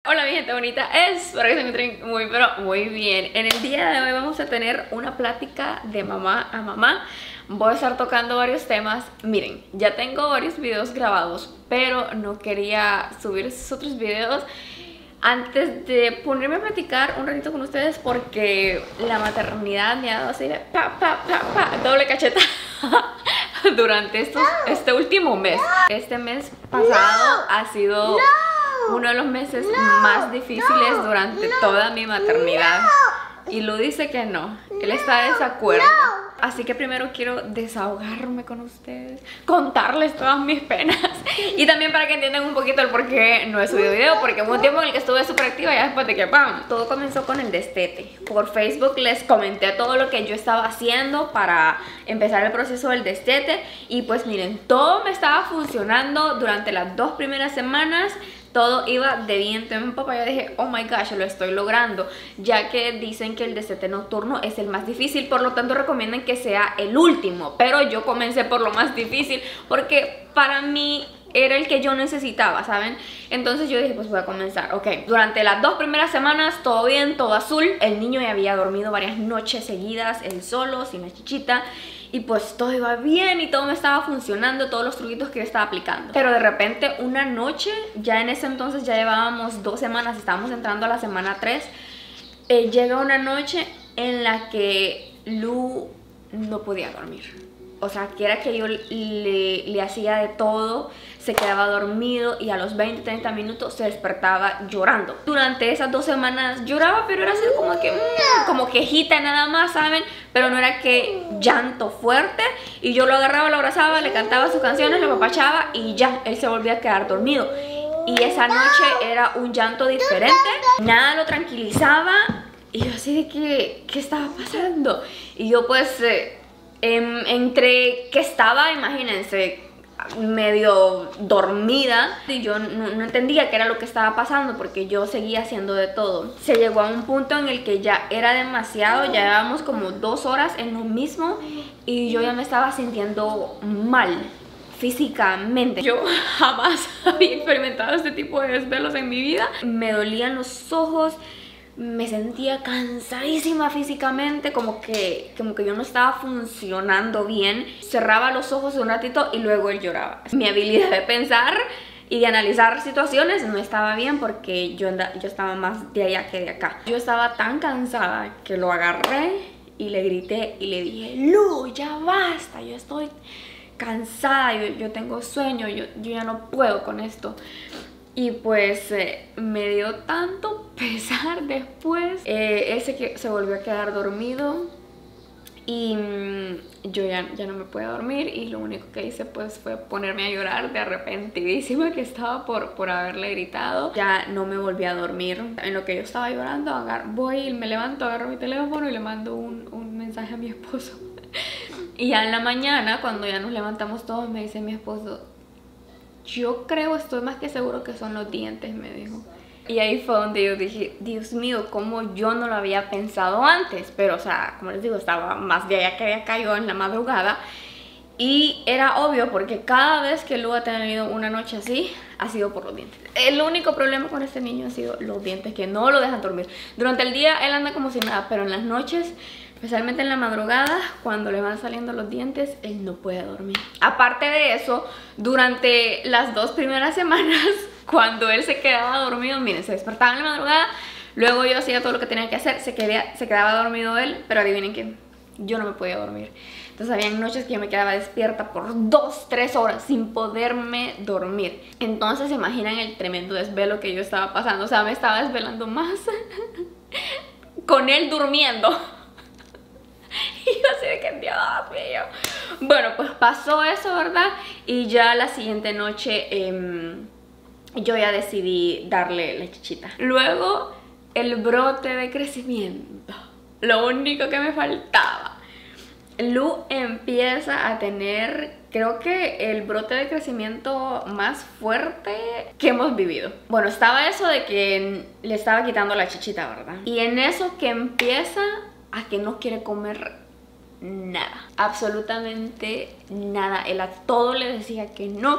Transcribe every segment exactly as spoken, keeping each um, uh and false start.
Hola mi gente bonita, espero que se encuentren muy pero muy bien. En el día de hoy vamos a tener una plática de mamá a mamá. Voy a estar tocando varios temas. Miren, ya tengo varios videos grabados, pero no quería subir esos otros videos antes de ponerme a platicar un ratito con ustedes, porque la maternidad me ha dado así de pa, pa, pa, pa, doble cacheta durante estos, este último mes. Este mes pasado ha sido uno de los meses más difíciles durante toda mi maternidad. Y Lu dice que no, él está de desacuerdo. Así que primero quiero desahogarme con ustedes, contarles todas mis penas y también para que entiendan un poquito el por qué no he subido video, porque hubo un tiempo en el que estuve súper activa y ya después de que ¡pam! Todo comenzó con el destete. Por Facebook les comenté todo lo que yo estaba haciendo para empezar el proceso del destete y pues miren, todo me estaba funcionando durante las dos primeras semanas. Todo iba de viento en popa. Yo dije, oh my gosh, lo estoy logrando, ya que dicen que el destete nocturno es el más difícil, por lo tanto recomiendan que sea el último, pero yo comencé por lo más difícil porque para mí era el que yo necesitaba, ¿saben? Entonces yo dije, pues voy a comenzar. Ok, durante las dos primeras semanas todo bien, todo azul. El niño ya había dormido varias noches seguidas, él solo, sin la chichita, y pues todo iba bien y todo me estaba funcionando, todos los truquitos que yo estaba aplicando. Pero de repente una noche, ya en ese entonces ya llevábamos dos semanas, estábamos entrando a la semana tres, eh, llega una noche en la que Lu no podía dormir. O sea, que era que yo le, le hacía de todo, se quedaba dormido y a los veinte, treinta minutos se despertaba llorando. Durante esas dos semanas lloraba, pero era así como que, mmm, como quejita nada más, ¿saben? Pero no era que llanto fuerte. Y yo lo agarraba, lo abrazaba, le cantaba sus canciones, lo apapachaba y ya, él se volvía a quedar dormido. Y esa noche era un llanto diferente, nada lo tranquilizaba. Y yo así de que, ¿qué estaba pasando? Y yo pues... Eh, En, entre que estaba, imagínense, medio dormida y yo no, no entendía qué era lo que estaba pasando porque yo seguía haciendo de todo. Se llegó a un punto en el que ya era demasiado, ya llevábamos como dos horas en lo mismo y yo ya me estaba sintiendo mal físicamente. Yo jamás había experimentado este tipo de desvelos en mi vida. Me dolían los ojos, me sentía cansadísima físicamente, como que, como que yo no estaba funcionando bien. Cerraba los ojos un ratito y luego él lloraba. Mi habilidad de pensar y de analizar situaciones no estaba bien porque yo, anda, yo estaba más de allá que de acá. Yo estaba tan cansada que lo agarré y le grité y le dije, Lu, ya basta, yo estoy cansada, yo, yo tengo sueño, yo, yo ya no puedo con esto. Y pues eh, me dio tanto pesar después. Eh, él se, se volvió a quedar dormido y mmm, yo ya, ya no me pude dormir. Y lo único que hice pues fue ponerme a llorar de arrepentidísima que estaba por, por haberle gritado. Ya no me volví a dormir. En lo que yo estaba llorando, agar voy y me levanto, agarro mi teléfono y le mando un, un mensaje a mi esposo. Y ya en la mañana, cuando ya nos levantamos todos, me dice mi esposo, yo creo, estoy más que seguro que son los dientes, me dijo. Y ahí fue donde yo dije, Dios mío, cómo yo no lo había pensado antes. Pero, o sea, como les digo, estaba más de allá que de acá yo en la madrugada. Y era obvio porque cada vez que Lu ha tenido una noche así, ha sido por los dientes. El único problema con este niño ha sido los dientes, que no lo dejan dormir. Durante el día él anda como si nada, pero en las noches, especialmente en la madrugada, cuando le van saliendo los dientes, él no puede dormir. Aparte de eso, durante las dos primeras semanas, cuando él se quedaba dormido, miren, se despertaba en la madrugada, luego yo hacía todo lo que tenía que hacer, se, quedaba, se quedaba dormido él, pero adivinen qué, yo no me podía dormir. Entonces habían noches que yo me quedaba despierta por dos, tres horas sin poderme dormir. Entonces imaginan el tremendo desvelo que yo estaba pasando. O sea, me estaba desvelando más con él durmiendo. Y yo así de que, Dios mío. Bueno, pues pasó eso, ¿verdad? Y ya la siguiente noche eh, yo ya decidí darle la chichita. Luego el brote de crecimiento, lo único que me faltaba. Lu empieza a tener, creo que el brote de crecimiento más fuerte que hemos vivido. Bueno, estaba eso de que le estaba quitando la chichita, ¿verdad? Y en eso que empieza a que no quiere comer nada, absolutamente nada. Él a todo le decía que no,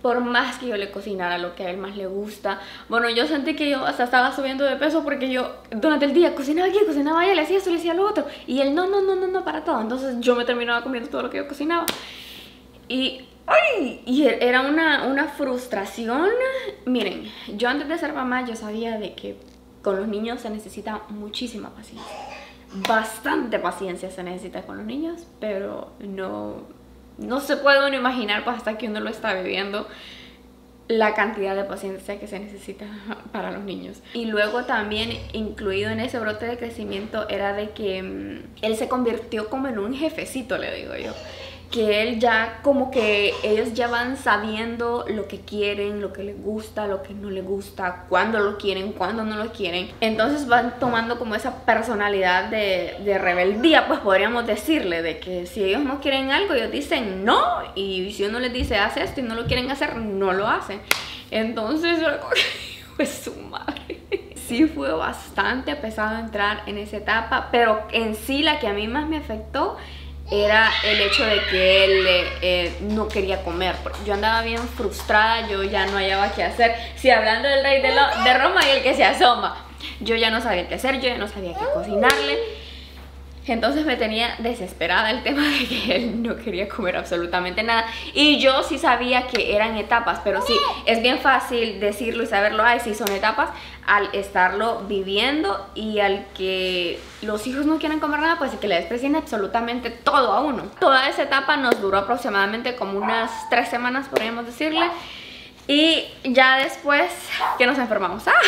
por más que yo le cocinara lo que a él más le gusta, bueno, yo sentí que yo hasta estaba subiendo de peso porque yo durante el día cocinaba aquí, cocinaba allá, le hacía esto, le hacía lo otro, y él no, no, no, no, no, para todo. Entonces yo me terminaba comiendo todo lo que yo cocinaba. Y, ay, y era una, una frustración. Miren, yo antes de ser mamá yo sabía de que con los niños se necesita muchísima paciencia. Bastante paciencia se necesita con los niños, pero no... No se puede uno imaginar pues, hasta que uno lo está viviendo la cantidad de paciencia que se necesita para los niños. Y luego también incluido en ese brote de crecimiento era de que um, él se convirtió como en un jefecito, le digo yo. Que él ya como que ellos ya van sabiendo lo que quieren, lo que les gusta, lo que no les gusta, cuándo lo quieren, cuándo no lo quieren. Entonces van tomando como esa personalidad de, de rebeldía, pues podríamos decirle, de que si ellos no quieren algo, ellos dicen no, y si uno les dice haz esto y no lo quieren hacer, no lo hacen. Entonces yo pues su madre. Sí fue bastante pesado entrar en esa etapa, pero en sí la que a mí más me afectó era el hecho de que él eh, no quería comer. Yo andaba bien frustrada, yo ya no hallaba qué hacer. Sí, hablando del rey de, lo, de Roma y el que se asoma, yo ya no sabía qué hacer, yo ya no sabía qué cocinarle. Entonces me tenía desesperada el tema de que él no quería comer absolutamente nada. Y yo sí sabía que eran etapas, pero sí, es bien fácil decirlo y saberlo. Ay, sí, son etapas al estarlo viviendo y al que los hijos no quieren comer nada, pues que le desprecien absolutamente todo a uno. Toda esa etapa nos duró aproximadamente como unas tres semanas, podríamos decirle. Y ya después que nos enfermamos. ¡Ah!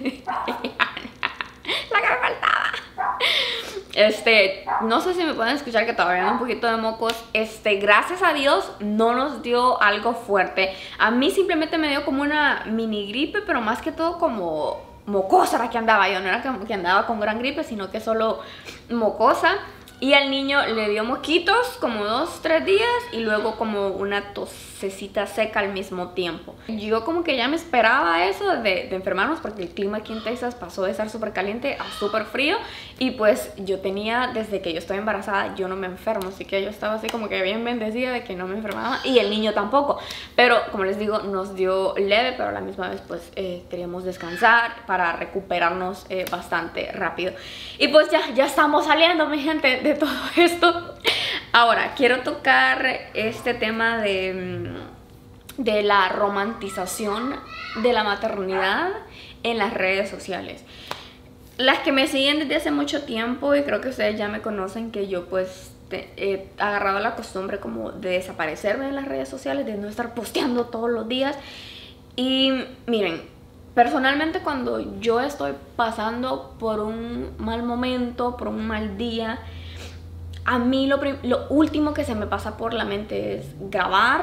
La que me faltaba. Este, no sé si me pueden escuchar que todavía ando un poquito de mocos. Este, gracias a Dios no nos dio algo fuerte. A mí simplemente me dio como una mini gripe, pero más que todo como mocosa era que andaba yo. No era como que andaba con gran gripe, sino que solo mocosa. Y al niño le dio moquitos como dos, tres días y luego como una tosecita seca al mismo tiempo. Yo como que ya me esperaba eso de, de enfermarnos porque el clima aquí en Texas pasó de estar súper caliente a súper frío. Y pues yo tenía, desde que yo estoy embarazada, yo no me enfermo. Así que yo estaba así como que bien bendecida de que no me enfermaba y el niño tampoco. Pero como les digo, nos dio leve, pero a la misma vez pues eh, queríamos descansar para recuperarnos eh, bastante rápido. Y pues ya, ya estamos saliendo, mi gente, de todo esto. Ahora quiero tocar este tema de, de la romantización de la maternidad en las redes sociales. Las que me siguen desde hace mucho tiempo, y creo que ustedes ya me conocen, que yo pues te, he agarrado la costumbre como de desaparecerme en las redes sociales, de no estar posteando todos los días. Y miren, personalmente cuando yo estoy pasando por un mal momento, por un mal día, a mí lo, lo último que se me pasa por la mente es grabar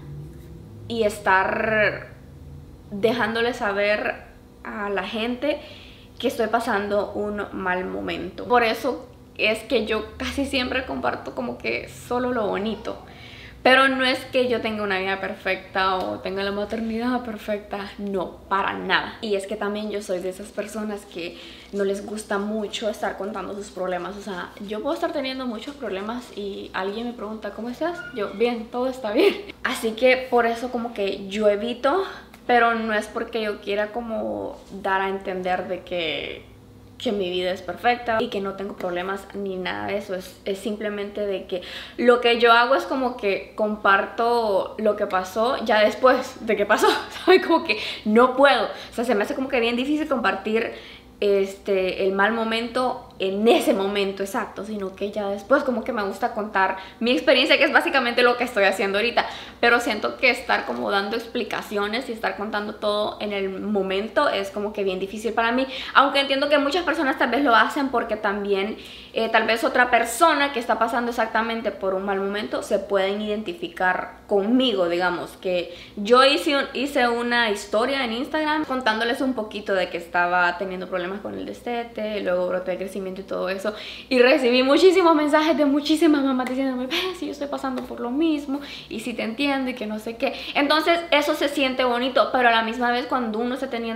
y estar dejándole saber a la gente que estoy pasando un mal momento. Por eso es que yo casi siempre comparto como que solo lo bonito. Pero no es que yo tenga una vida perfecta o tenga la maternidad perfecta, no, para nada. Y es que también yo soy de esas personas que no les gusta mucho estar contando sus problemas. O sea, yo puedo estar teniendo muchos problemas y alguien me pregunta, ¿cómo estás? Yo, bien, todo está bien. Así que por eso como que yo evito, pero no es porque yo quiera como dar a entender de que... que mi vida es perfecta y que no tengo problemas ni nada de eso. Es, es simplemente de que lo que yo hago es como que comparto lo que pasó ya después de que pasó, ¿sabes? Como que no puedo, o sea, se me hace como que bien difícil compartir este, el mal momento en ese momento exacto, sino que ya después como que me gusta contar mi experiencia, que es básicamente lo que estoy haciendo ahorita. Pero siento que estar como dando explicaciones y estar contando todo en el momento es como que bien difícil para mí, aunque entiendo que muchas personas tal vez lo hacen porque también eh, tal vez otra persona que está pasando exactamente por un mal momento se pueden identificar conmigo. Digamos que yo hice, un, hice una historia en Instagram contándoles un poquito de que estaba teniendo problemas con el destete, luego brote de crecimiento y todo eso, y recibí muchísimos mensajes de muchísimas mamás diciéndome, ves, si yo estoy pasando por lo mismo y si te entiendo y que no sé qué. Entonces eso se siente bonito, pero a la misma vez cuando uno está teniendo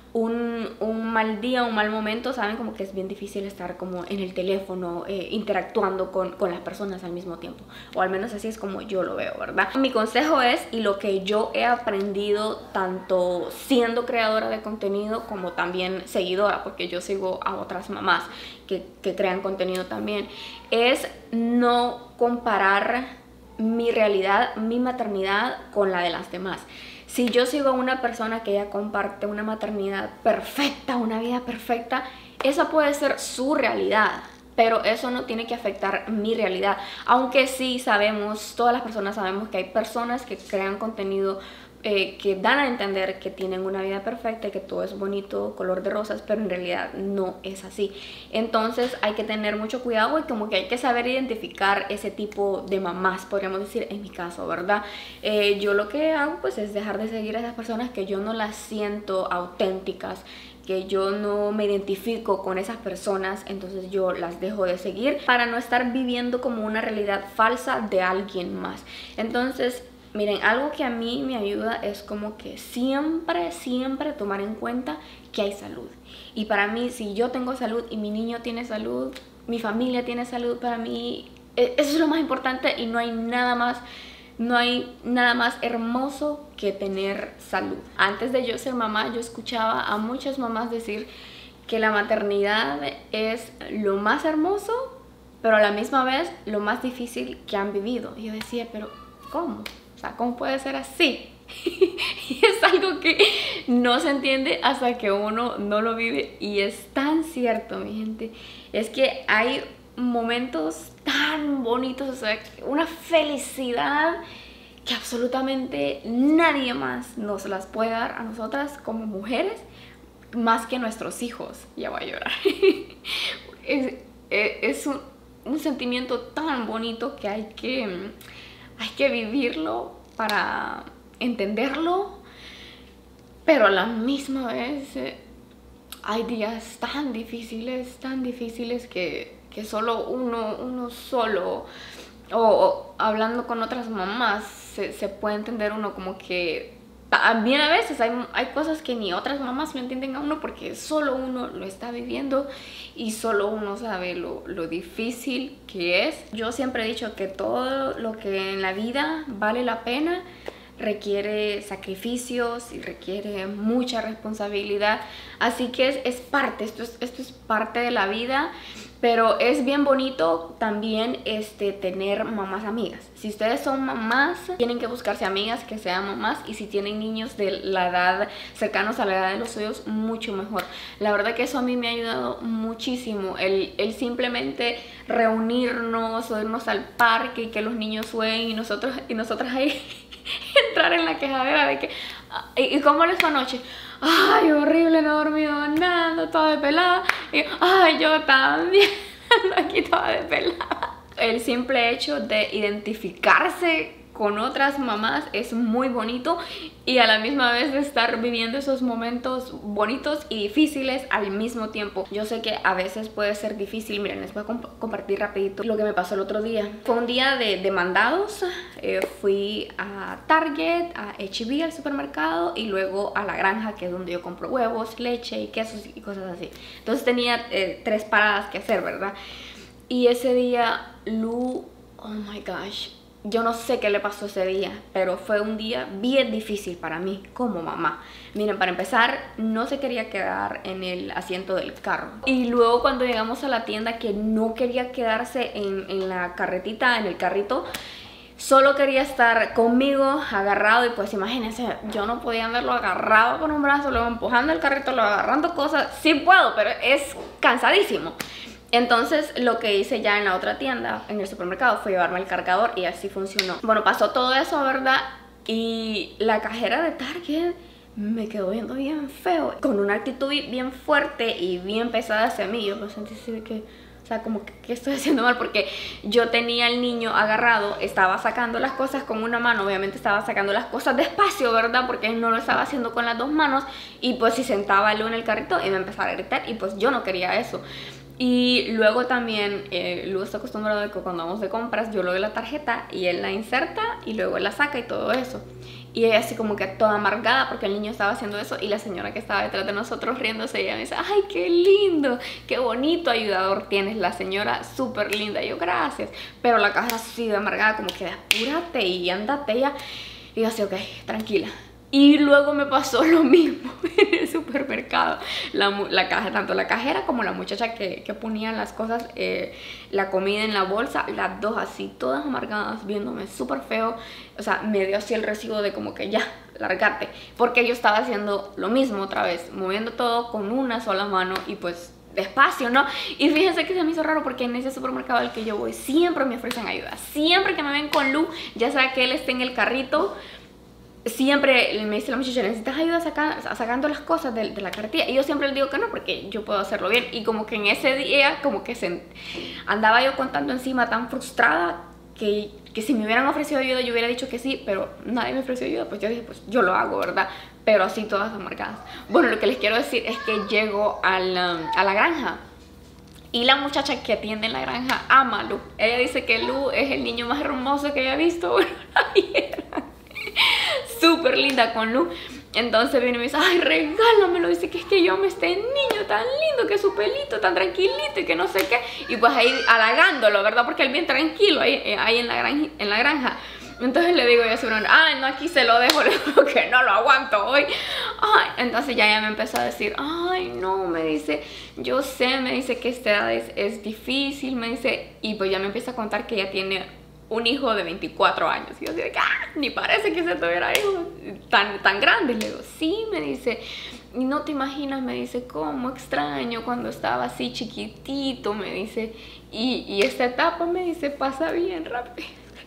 un, un mal día, un mal momento, saben como que es bien difícil estar como en el teléfono, eh, interactuando con, con las personas al mismo tiempo, o al menos así es como yo lo veo, ¿verdad? Mi consejo es, y lo que yo he aprendido tanto siendo creadora de contenido como también seguidora, porque yo sigo a otras mamás que, que crean contenido también, es no comparar mi realidad, mi maternidad con la de las demás. Si yo sigo a una persona que ya comparte una maternidad perfecta, una vida perfecta, esa puede ser su realidad, pero eso no tiene que afectar mi realidad. Aunque sí sabemos, todas las personas sabemos que hay personas que crean contenido eh, que dan a entender que tienen una vida perfecta y que todo es bonito, color de rosas, pero en realidad no es así. Entonces hay que tener mucho cuidado y como que hay que saber identificar ese tipo de mamás, podríamos decir, en mi caso, ¿verdad? Eh, yo lo que hago pues es dejar de seguir a esas personas que yo no las siento auténticas, que yo no me identifico con esas personas, entonces yo las dejo de seguir para no estar viviendo como una realidad falsa de alguien más. Entonces, miren, algo que a mí me ayuda es como que siempre, siempre tomar en cuenta que hay salud. Y para mí, si yo tengo salud y mi niño tiene salud, mi familia tiene salud, para mí eso es lo más importante y no hay nada más, no hay nada más hermoso que tener salud. Antes de yo ser mamá, yo escuchaba a muchas mamás decir que la maternidad es lo más hermoso, pero a la misma vez lo más difícil que han vivido. Y yo decía, pero ¿cómo? O sea, ¿cómo puede ser así? Y es algo que no se entiende hasta que uno no lo vive. Y es tan cierto, mi gente. Es que hay momentos tan bonitos, o sea, una felicidad que absolutamente nadie más nos las puede dar a nosotras como mujeres, más que nuestros hijos. Ya voy a llorar. es, es un, un sentimiento tan bonito que hay que... Hay que vivirlo para entenderlo, pero a la misma vez eh, hay días tan difíciles, tan difíciles que, que solo uno, uno solo, o, o hablando con otras mamás, se, se puede entender uno como que también a veces hay, hay cosas que ni otras mamás lo entienden a uno porque solo uno lo está viviendo y solo uno sabe lo, lo difícil que es. Yo siempre he dicho que todo lo que en la vida vale la pena requiere sacrificios y requiere mucha responsabilidad, así que es, es parte, esto es, esto es parte de la vida. Pero es bien bonito también este, tener mamás amigas. Si ustedes son mamás, tienen que buscarse amigas que sean mamás. Y si tienen niños de la edad, cercanos a la edad de los suyos, mucho mejor. La verdad que eso a mí me ha ayudado muchísimo. El, el simplemente reunirnos o irnos al parque y que los niños jueguen y nosotros y nosotras ahí entrar en la quejadera de que... ¿Y cómo les fue anoche? Ay, horrible, no he dormido nada, ando toda despelada. Y ay, yo también ando aquí toda despelada. El simple hecho de identificarse con otras mamás es muy bonito y a la misma vez de estar viviendo esos momentos bonitos y difíciles al mismo tiempo. Yo sé que a veces puede ser difícil. Miren, les voy a comp compartir rapidito lo que me pasó el otro día. Fue un día de, de mandados. Eh, fui a Target, a H E B, al supermercado, y luego a la granja, que es donde yo compro huevos, leche y quesos y cosas así. Entonces tenía eh, tres paradas que hacer, ¿verdad? Y ese día, Lu, oh my gosh, yo no sé qué le pasó ese día, pero fue un día bien difícil para mí como mamá. Miren, para empezar, no se quería quedar en el asiento del carro. Y luego cuando llegamos a la tienda, que no quería quedarse en, en la carretita, en el carrito, solo quería estar conmigo, agarrado. Y pues imagínense, yo no podía andarlo agarrado con un brazo, luego empujando el carrito, luego agarrando cosas. Sí puedo, pero es cansadísimo. Entonces lo que hice ya en la otra tienda, en el supermercado, fue llevarme el cargador y así funcionó. Bueno, pasó todo eso, ¿verdad? Y la cajera de Target me quedó viendo bien feo, con una actitud bien fuerte y bien pesada hacia mí. Yo me sentí así de que, o sea, como que ¿qué estoy haciendo mal? Porque yo tenía al niño agarrado, estaba sacando las cosas con una mano, obviamente estaba sacando las cosas despacio, ¿verdad? Porque no lo estaba haciendo con las dos manos. Y pues si sentaba Lu en el carrito y me empezaba a gritar y pues yo no quería eso. Y luego también, eh, Lu está acostumbrado a que cuando vamos de compras yo le doy la tarjeta y él la inserta y luego él la saca y todo eso. Y ella así como que toda amargada porque el niño estaba haciendo eso, y la señora que estaba detrás de nosotros riéndose, ella me dice, ay, qué lindo, qué bonito ayudador tienes, la señora súper linda. Y yo, gracias. Pero la caja así de amargada, como que apúrate y ándate ya. Y yo así, ok, tranquila. Y luego me pasó lo mismo en el supermercado. La, la caja, tanto la cajera como la muchacha que, que ponía las cosas, eh, la comida en la bolsa, las dos así, todas amargadas, viéndome súper feo. O sea, me dio así el recibo de como que ya, largate. Porque yo estaba haciendo lo mismo otra vez, moviendo todo con una sola mano y pues despacio, ¿no? Y fíjense que se me hizo raro porque en ese supermercado al que yo voy siempre me ofrecen ayuda. Siempre que me ven con Lu, ya sea que él esté en el carrito, siempre me dice la muchacha, ¿necesitas ayuda saca, sacando las cosas de, de la carretilla? Y yo siempre le digo que no, porque yo puedo hacerlo bien. Y como que en ese día, como que se, andaba yo con tanto encima, tan frustrada, que, que si me hubieran ofrecido ayuda yo hubiera dicho que sí, pero nadie me ofreció ayuda. Pues yo dije, pues yo lo hago, ¿verdad? Pero así todas amargadas. Bueno, lo que les quiero decir es que llego a la, a la granja. Y la muchacha que atiende en la granja ama a Lu. Ella dice que Lu es el niño más hermoso que haya visto. Bueno, ahí era súper linda con Lu. Entonces viene y me dice, ay, regálamelo. Dice que es que yo amo a este niño tan lindo, que es su pelito tan tranquilito y que no sé qué. Y pues ahí halagándolo, ¿verdad? Porque él bien tranquilo ahí, ahí en, la granja, en la granja. Entonces le digo yo a su hermano, ay, no, aquí se lo dejo, le digo que no lo aguanto hoy. Ay, entonces ya ella me empezó a decir, ay, no, me dice, yo sé, me dice que esta edad es, es difícil, me dice. Y pues ya me empieza a contar que ella tiene un hijo de veinticuatro años. Y yo así de que, ah, ni parece que se tuviera hijos tan, tan grandes. Le digo, sí, me dice, y no te imaginas, me dice, cómo extraño cuando estaba así chiquitito, me dice, y, y esta etapa, me dice, pasa bien rápido.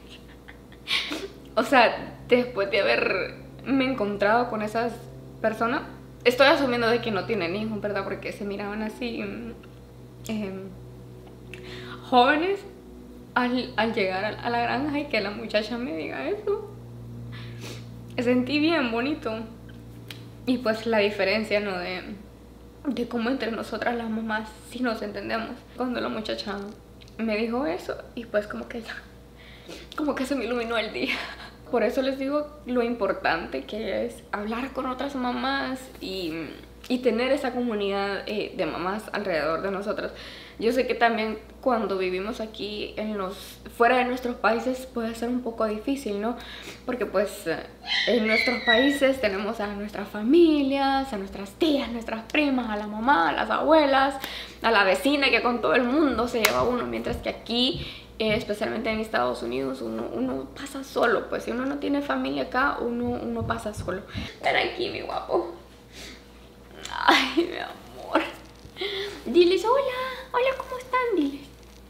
O sea, después de haberme encontrado con esas personas, estoy asumiendo de que no tienen hijos, ¿verdad? Porque se miraban así eh, jóvenes. Al, al llegar a, a la granja y que la muchacha me diga eso, sentí bien bonito. Y pues la diferencia, ¿no? De, de cómo entre nosotras las mamás sí nos entendemos. Cuando la muchacha me dijo eso, y pues como que ya, como que se me iluminó el día. Por eso les digo lo importante que es hablar con otras mamás y, y tener esa comunidad eh, de mamás alrededor de nosotras. Yo sé que también cuando vivimos aquí en los, fuera de nuestros países puede ser un poco difícil, ¿no? Porque pues en nuestros países tenemos a nuestras familias, a nuestras tías, nuestras primas, a la mamá, a las abuelas, a la vecina que con todo el mundo se lleva uno. Mientras que aquí, eh, especialmente en Estados Unidos, uno, uno pasa solo. Pues si uno no tiene familia acá, uno, uno pasa solo. Ven aquí, mi guapo. Ay, mi amor. Diles hola, hola, ¿cómo están? Diles.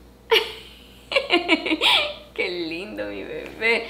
Qué lindo mi bebé.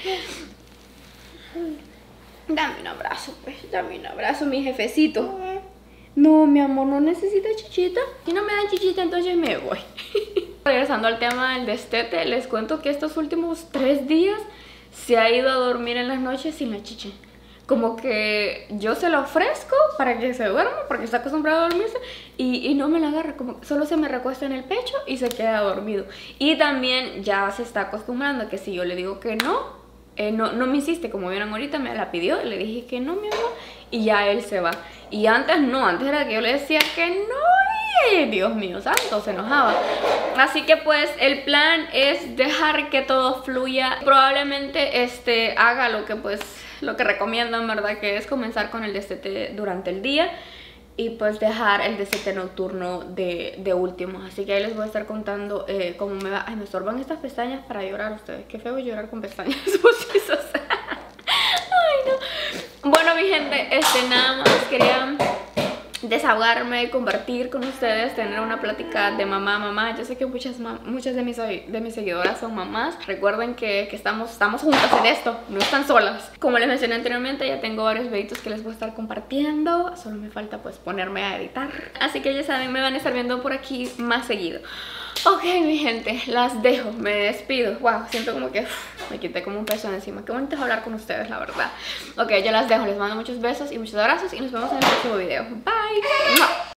Dame un abrazo, pues, dame un abrazo, mi jefecito. No, mi amor, no necesita chichita. Si no me dan chichita, entonces me voy. Regresando al tema del destete, les cuento que estos últimos tres días se ha ido a dormir en las noches sin la chicha. Como que yo se la ofrezco para que se duerma, porque está acostumbrado a dormirse, y, y no me la agarra, como que solo se me recuesta en el pecho y se queda dormido. Y también ya se está acostumbrando a que si yo le digo que no, eh, no, no me insiste, como vieron ahorita, me la pidió, le dije que no, mi amor, y ya él se va. Y antes no, antes era que yo le decía que no, y Dios mío santo, se enojaba. Así que pues el plan es dejar que todo fluya. Probablemente este, haga lo que pues... lo que recomiendan, ¿verdad? Que es comenzar con el destete durante el día y pues dejar el destete nocturno de, de último. Así que ahí les voy a estar contando eh, cómo me va. Ay, me estorban estas pestañas para llorar ustedes. Qué feo llorar con pestañas postizas. Ay, no. Bueno, mi gente, este, nada más quería desahogarme, compartir con ustedes, tener una plática de mamá a mamá. Yo sé que muchas, muchas de, mis, de mis seguidoras son mamás. Recuerden que, que estamos, estamos juntas en esto, no están solas. Como les mencioné anteriormente, ya tengo varios videitos que les voy a estar compartiendo. Solo me falta pues ponerme a editar. Así que ya saben, me van a estar viendo por aquí más seguido. Ok, mi gente, las dejo, me despido. Wow, siento como que uf, me quité como un peso de encima. Qué bonito es hablar con ustedes, la verdad. Ok, yo las dejo, les mando muchos besos y muchos abrazos y nos vemos en el próximo video. Bye.